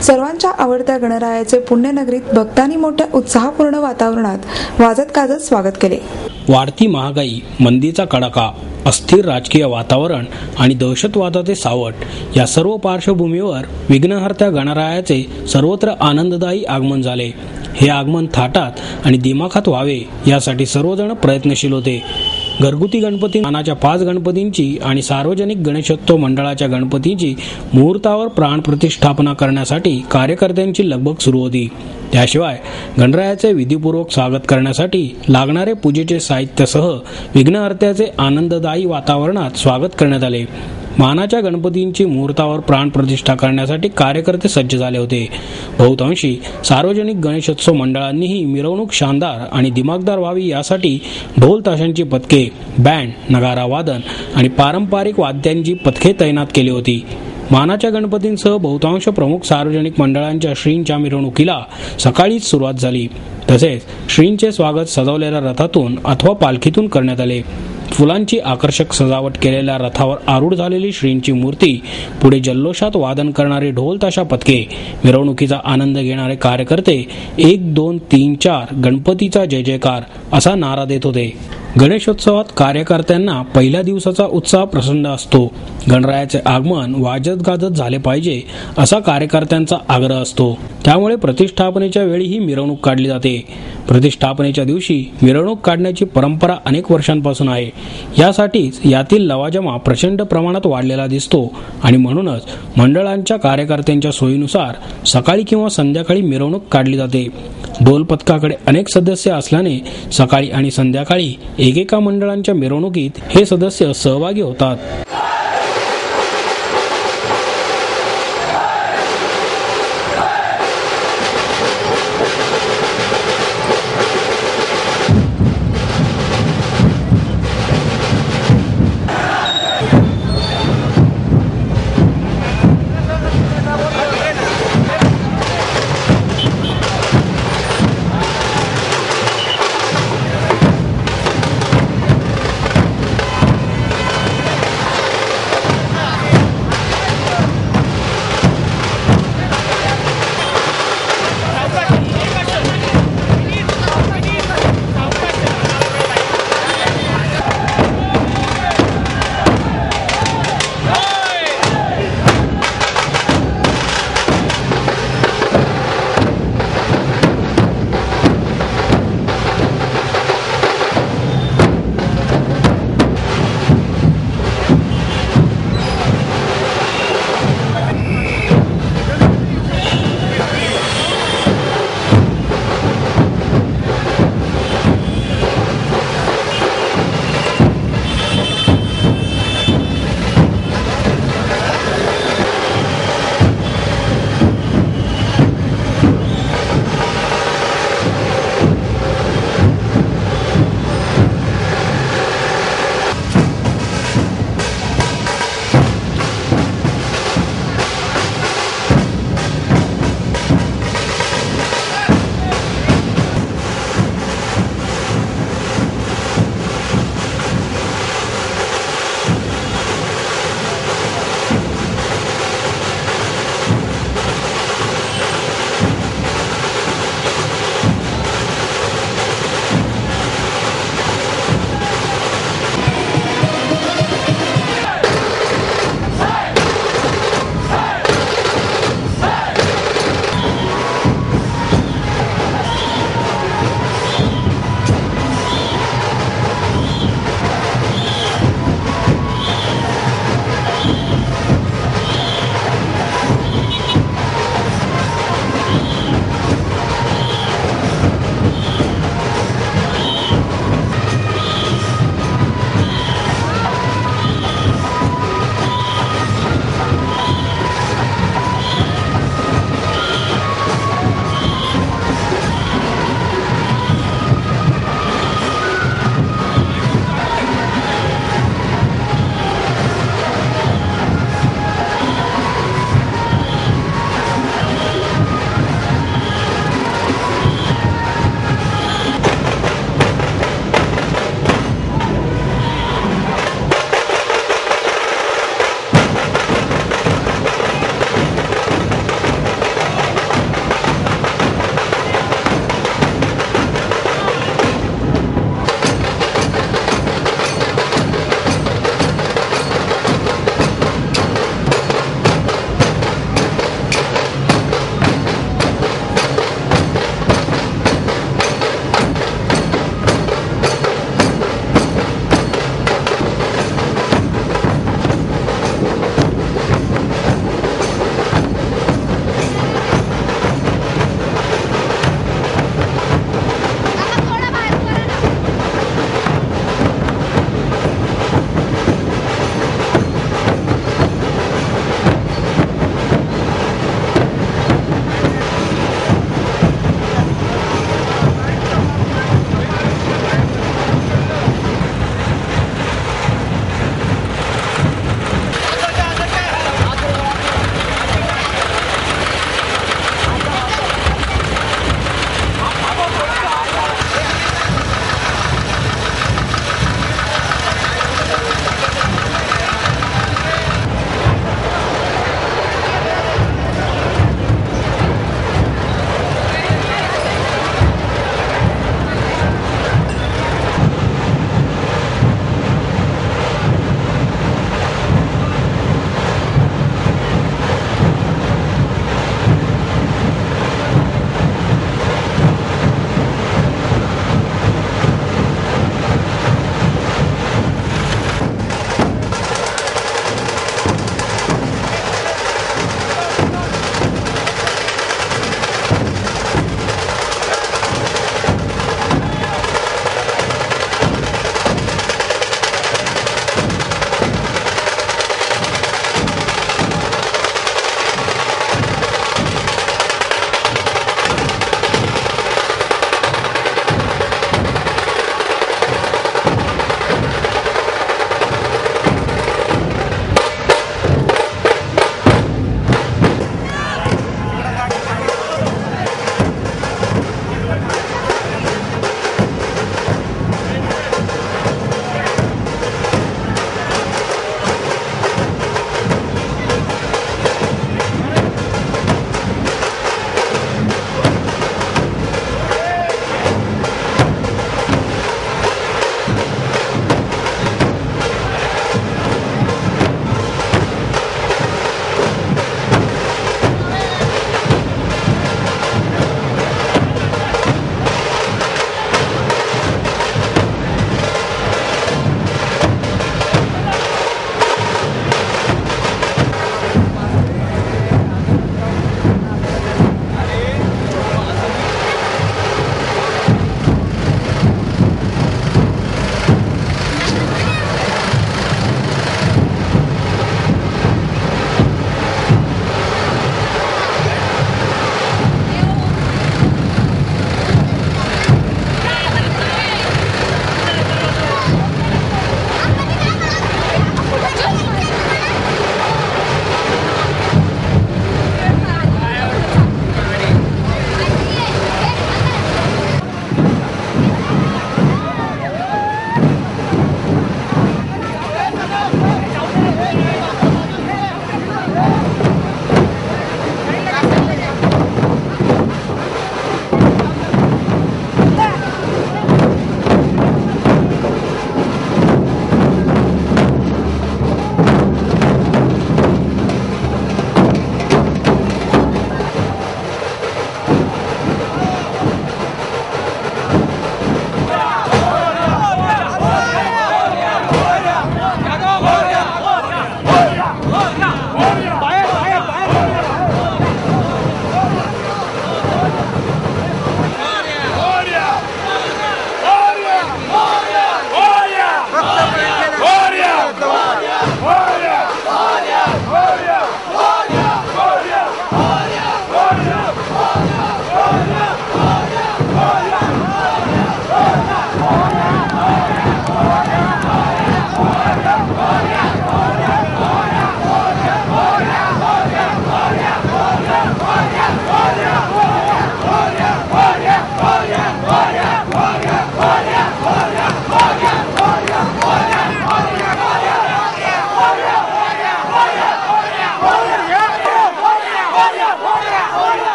सर्वांच्या आवडत्या गणरायाचे पुण्यनगरीत भक्तांनी मोठ्या उत्साहपूर्ण वातावरणात वाजत गाजत स्वागत केले. वाढती महागाई, मंदीचा कडाका, अस्थिर राजकीय वातावरण आणि दहशतवादाचे सावट या सर्व पार्श्वभूमीवर विघ्नहर्त्या गणरायाचे सर्वत्र आनंददायी आगमन झाले. हे आगमन थाटात आणि दिमाखात व्हावे यासाठी सर्वजण प्रयत्नशील होते. घरगुती गणपती, मानाच्या 5 गणपतींची आणि सार्वजनिक गणेशोत्सव मंडळाच्या गणपतींची मुहूर्तावर प्राणप्रतिष्ठापना करण्यासाठी कार्यकर्त्यांची लगबग सुरू होती. त्याशिवाय गणरायाचे विधीपूर्वक स्वागत करण्यासाठी लागणारे पूजेचे साहित्यासह विघ्नहर्त्याचे आनंददायी वातावरणात स्वागत करण्यात आले. मानाच्या गणपतींची मुहूर्तावर प्राणप्रतिष्ठा करण्यासाठी कार्यकर्ते सज्ज झाले होते. बहुतांशी सार्वजनिक गणेशोत्सव मंडळांनीही मिरवणूक शानदार आणि दिमागदार व्हावी यासाठी ढोल ताशांची पथके, बँड, नगारा वादन आणि पारंपरिक वाद्यांची पथके तैनात केली होती. मानाच्या गणपतींसह बहुतांश प्रमुख सार्वजनिक मंडळांच्या श्रींच्या मिरवणुकीला सकाळीच सुरुवात झाली. तसेच श्रींचे स्वागत सजवलेल्या रथातून अथवा पालखीतून करण्यात आले. फुलांची आकर्षक सजावट केलेल्या रथावर आरूढ झालेली श्रींची मूर्ती, पुढे जल्लोषात वादन करणारे ढोल ताशा पथके, मिरवणुकीचा आनंद घेणारे कार्यकर्ते 1, 2, 3, 4 गणपतीचा जय जयकार असा नारा देत होते. गणेशोत्सवात कार्यकर्त्यांना पहिल्या दिवसाचा उत्साह प्रचंड असतो. गणरायाचे आगमन वाजत गाजत झाले पाहिजे असा कार्यकर्त्यांचा आग्रह असतो. त्यामुळे प्रतिष्ठापनेच्या वेळी ही मिरवणूक काढली जाते. प्रतिष्ठापनेच्या दिवशी मिरवणूक काढण्याची परंपरा अनेक वर्षांपासून आहे. यासाठीच यातील लवाजमा प्रचंड प्रमाणात वाढलेला दिसतो आणि म्हणूनच मंडळांच्या कार्यकर्त्यांच्या सोयीनुसार सकाळी किंवा संध्याकाळी मिरवणूक काढली जाते. ढोल पथकाकडे अनेक सदस्य असल्याने सकाळी आणि संध्याकाळी एकेका मंडळांच्या मिरवणुकीत हे सदस्य सहभागी होतात.